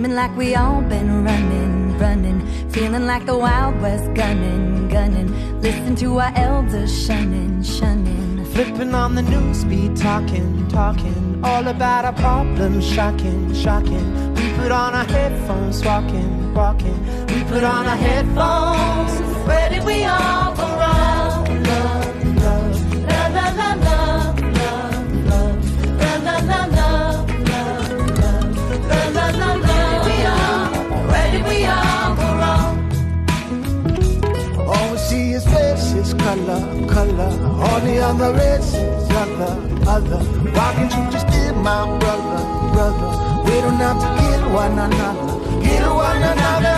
Seeming like we all been running, running. Feeling like the Wild West, gunning, gunning. Listen to our elders shunning, shunning. Flipping on the news, be talking, talking. All about our problems, shocking, shocking. We put on our headphones, walking, walking. We put on our headphones. Where did we all go wrong? Love, love, love, love, love, love, love, love, love, love, love, love, love, love, love, love. Where did we all go wrong? All we see is faces, color, color. All the other races, other, other. Why can't you just be my brother, brother? We don't have to kill one another, kill one another.